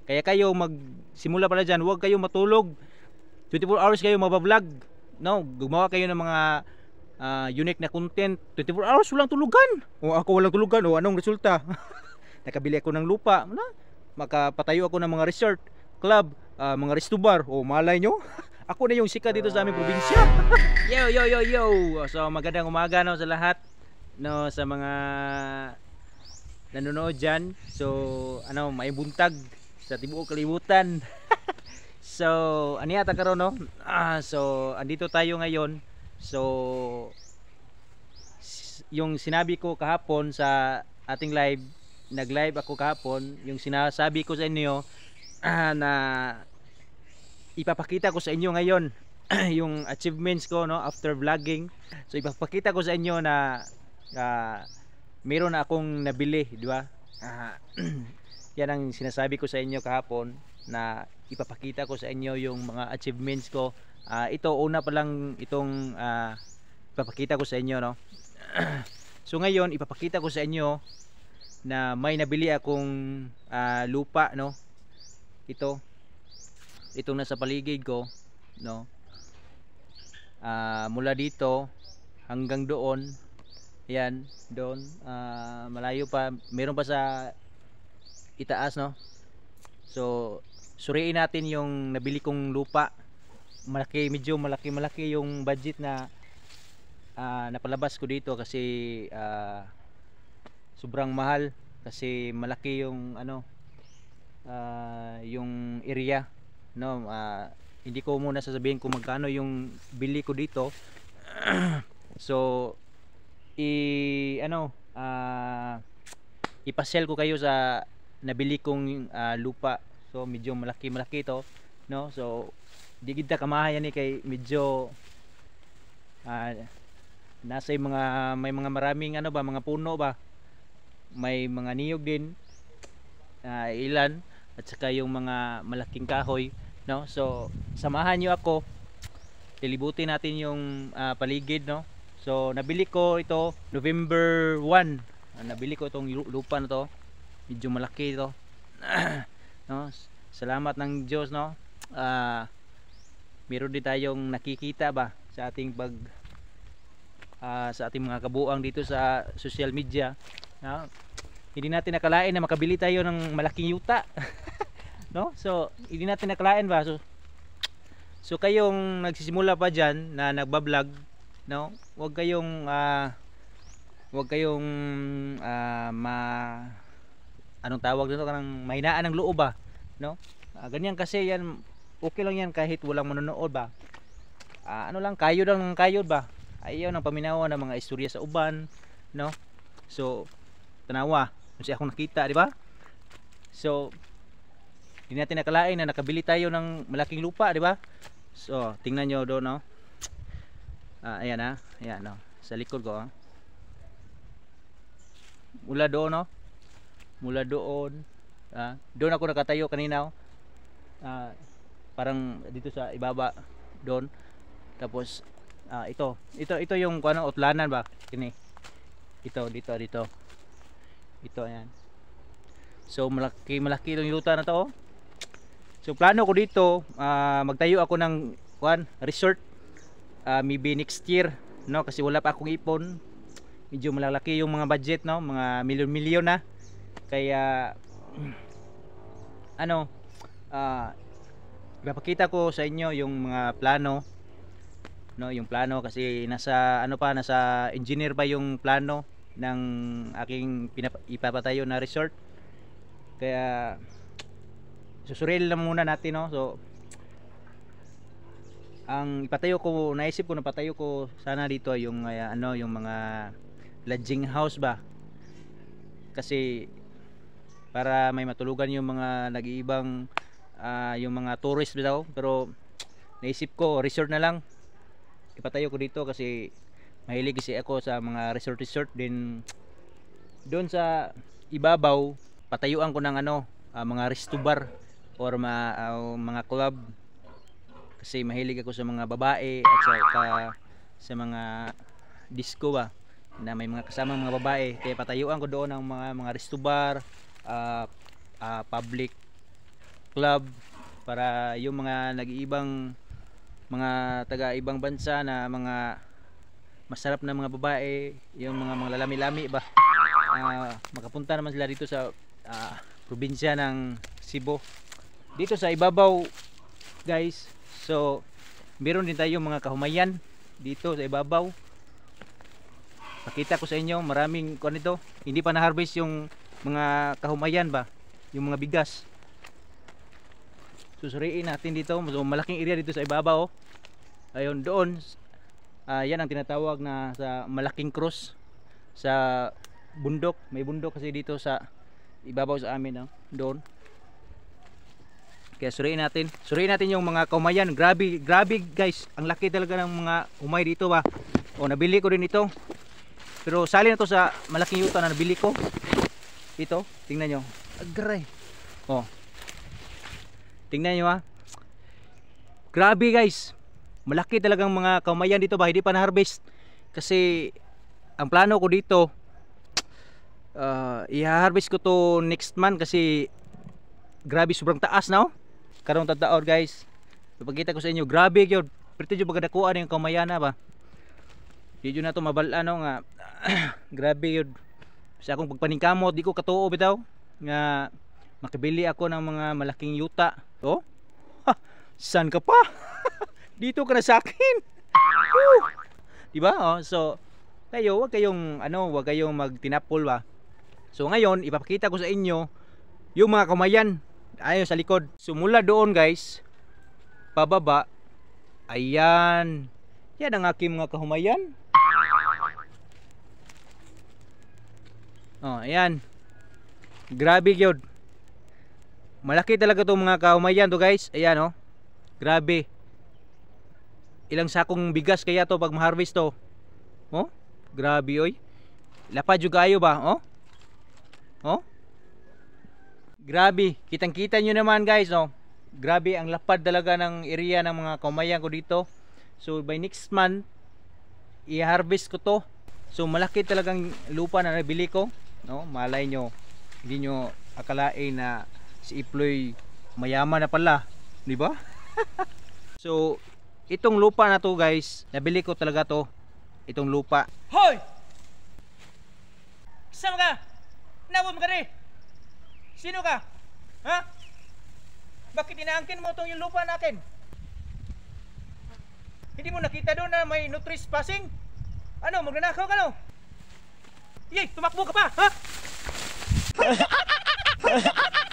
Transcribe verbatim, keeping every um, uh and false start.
Kaya kayo magsimula pala dyan, huwag kayo matulog. twenty-four hours kayo mabablog. No, gumawa kayo ng mga uh, unique na content. twenty-four hours walang tulugan. O ako walang tulugan, o anong resulta? Nakabili ako ng lupa, na? Makapatayo ako ng mga resort, club, uh, mga resto bar. O malay nyo, ako na yung sikat dito sa aming probinsya. Yo yo yo yo. So magandang umaga no sa lahat, no, sa mga nanonood dyan. So ano, may buntag sa tibuok kalibutan. So ano yata karon no? Ah, so andito tayo ngayon. So yung sinabi ko kahapon sa ating live, nag-live ako kahapon, yung sinasabi ko sa inyo ah, na ipapakita ko sa inyo ngayon yung achievements ko no after vlogging. So ipapakita ko sa inyo na uh, meron na akong nabili, di ba? Uh, yan ang sinasabi ko sa inyo kahapon, na ipapakita ko sa inyo yung mga achievements ko. Uh, ito una pa lang itong uh, ipapakita ko sa inyo no. So ngayon ipapakita ko sa inyo na may nabili akong uh, lupa no. Ito itong nasa paligid ko no. Uh, mula dito hanggang doon, yan doon, uh, malayo pa, meron pa sa itaas no. So suriin natin yung nabili kong lupa. Malaki, medyo malaki malaki yung budget na uh, napalabas ko dito kasi uh, sobrang mahal, kasi malaki yung ano uh, yung area no. Uh, hindi ko muna sasabihin kung magkano yung bili ko dito. So i ano uh, ipasel ko kayo sa nabili kong uh, lupa. So medyo malaki malaki ito no. So di kita kamahayan ni kay medyo uh, nasa yung mga may mga maraming ano ba, mga puno ba, may mga niyog din, uh, ilan, at saka yung mga malaking kahoy no. So samahan nyo ako, lilibutin natin yung uh, paligid no. So nabili ko ito November first. Uh, nabili ko itong lupa na to, medyo malaki ito. No, salamat ng Diyos no. Uh, meron din tayong nakikita ba sa ating pag uh, sa ating mga kabuang dito sa social media no? Hindi natin nakalain na makabili tayo ng malaking yuta. No, so hindi natin nakalain ba. So so kayong nagsisimula pa diyan na nagba-vlog no, wag kayong uh, wag kayong uh, ma anong tawag dito, kanang mahinaan ng loob ba no. Uh, ganyan kasi yan, okay lang yan kahit walang manonood ba. Uh, ano lang, kayo lang ng kayo ba, ayaw ng paminawa ng mga istorya sa uban no. So tanawa kasi akong nakita, di ba? So hindi natin nakalain na nakabili tayo ng malaking lupa, di ba? So tingnan nyo doon no. Uh, ayan ha, ayan no, sa likod ko ha. Mula doon no, mula doon uh, doon ako nakatayo kanina oh. Uh, parang dito sa ibaba doon. Tapos uh, ito ito ito yung ano, utlanan ba kini, ito dito dito ito ayan. So malaki malaki itong luta na to oh. So plano ko dito uh, magtayo ako ng one resort uh, maybe next year no, kasi wala pa akong ipon, medyo malalaki yung mga budget no, mga milyon-milyon na. Kaya ano uh, ipapakita ko sa inyo yung mga plano no, yung plano kasi nasa ano pa, nasa engineer pa yung plano ng aking ipapatayo na resort. Kaya susuril lang muna natin no. So ang ipatayo ko, naisip ko na patayo ko sana dito yung uh, ano, yung mga lodging house ba, kasi para may matulugan yung mga nag-iibang uh, yung mga tourist daw. Pero naisip ko resort na lang ipatayo ko dito, kasi mahilig kasi ako sa mga resort resort din. Doon sa ibabaw patayuan ko ng ano, uh, mga resto bar or ma, uh, mga club, kasi mahilig ako sa mga babae at saka sa mga disco ba na may mga kasamang mga babae. Kaya patayuan ko doon ang mga mga resto bar, uh, uh, public club para yung mga nag-iibang mga taga-ibang bansa na mga masarap na mga babae, yung mga mga lalami-lami ba, uh, makapunta naman sila dito sa uh, probinsya ng Cebu. Dito sa ibabaw guys, so meron din tayong mga kahumayan dito sa ibabaw. Pakita ko sa inyo, maraming kuan ito, hindi pa na-harvest yung mga kahumayan ba, yung mga bigas. Susuriin natin dito, so, malaking area dito sa ibabaw. Ayun doon, uh, yan ang tinatawag na sa malaking cross sa bundok. May bundok kasi dito sa ibabaw sa amin, no? Doon. Kaya suriin natin. Suriin natin yung mga kaumayan. Grabe, grabe guys. Ang laki talaga ng mga umay dito ba. O nabili ko din ito. Pero sali na to sa malaking yuta na nabili ko. Ito, tingnan nyo. Agray. Oh. Tingnan nyo ha. Grabe guys. Malaki talagang mga kaumayan dito ba. Hindi pa na-harvest. Kasi ang plano ko dito, uh, i-harvest ko to next month kasi grabe sobrang taas na oh. Karong tataon guys. Ipakita ko sa inyo. Grabe yun. Pero ito yung pagkadakuan yung kaumayan na ba. Hindi na to mabala no nga. Grabe yun. Sa akong pagpaningkamot, di ko katuo bitaw nga makabili ako ng mga malaking yuta. Oh? Ha, saan ka pa? Dito ka na sa akin. Woo! Diba? Oh, so kayo, wag kayong ano, wag kayong magtinapol ba. So ngayon, ipapakita ko sa inyo yung mga kumayan ayon sa likod. So mula doon guys, pababa, ayan. Yan ang aking mga kahumayan. Oh, ayan. Grabe yun. Malaki talaga itong mga kahumayan to guys. Ayan oh. Grabe. Ilang sakong bigas kaya to pag ma-harvest to. Oh, grabe oy. Lapad yung kayo ba? Oh. Oh. Grabe. Kitang-kita nyo naman guys, no. Grabe ang lapad talaga ng area ng mga kahumayan ko dito. So by next month i-harvest ko to. So malaki talagang lupa na nabili ko, no? Malay nyo, hindi nyo akalain na si Iploy mayaman na pala, di ba? So itong lupa na to guys, nabili ko talaga to, itong lupa. Hoy! Saan ka? Nawag mo ka rin? Sino ka? Ha? Bakit inaangkin mo itong yung lupa natin? Hindi mo nakita doon na may no trespassing? Ano, magnanakaw ka no? Yay, tumakbo ka pa, ha?